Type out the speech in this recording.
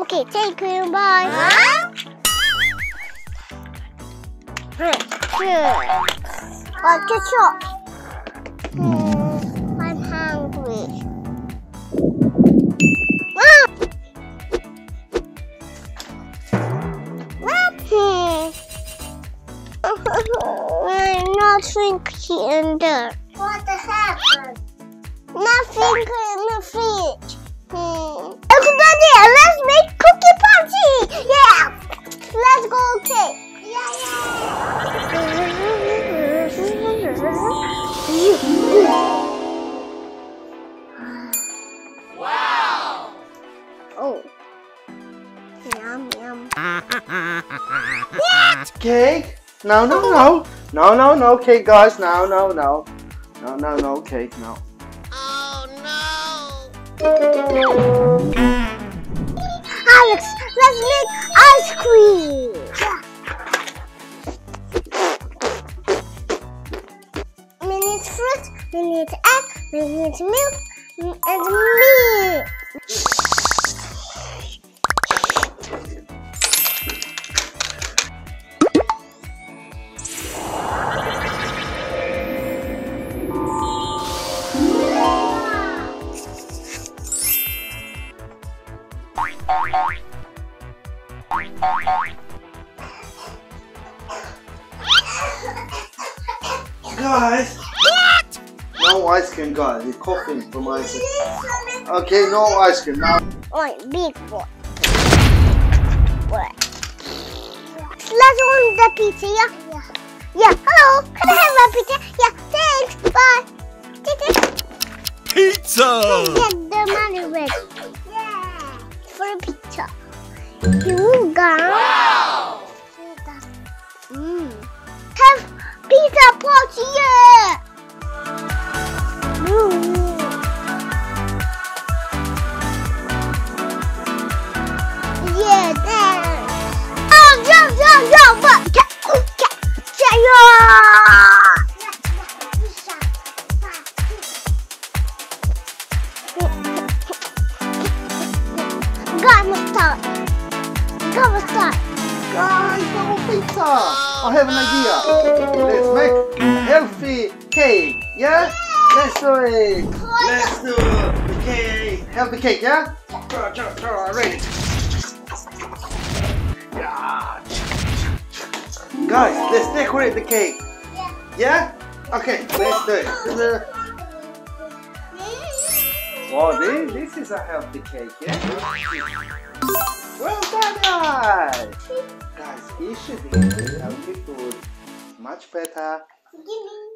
Okay, take your bye. Oh, ketchup. I'm hungry. Nothing in there. What happened? Nothing in the fridge. Everybody, let's make cookie party. Yeah, let's go cake. Yeah. Wow. Oh. Yum yum. What? Cake? No, cake, guys. No, cake, no. Oh no! Alex, let's make ice cream. We need fruit, we need egg, we need milk, and meat. Guys! What? No ice cream, guys. You're coughing from ice cream. Okay, no ice cream now. Oh, big one. What? Let's order the pizza, yeah? Yeah. Hello, can I have my pizza? Yeah, thanks. Bye. Pizza! Get the money ready. Yeah. For a pizza. You got. Wow. Have pizza party, yeah. Yeah, dance. Oh, jump, but Guys, no pizza! I have an idea. Let's make a healthy cake, yeah? Let's do it. Let's do the cake. Healthy cake, yeah? Ready. Yeah. Guys, let's decorate the cake. Yeah? Okay, let's do it. Wow, this is a healthy cake, yeah? Well done, guys! Guys, you should eat healthy food. Much better.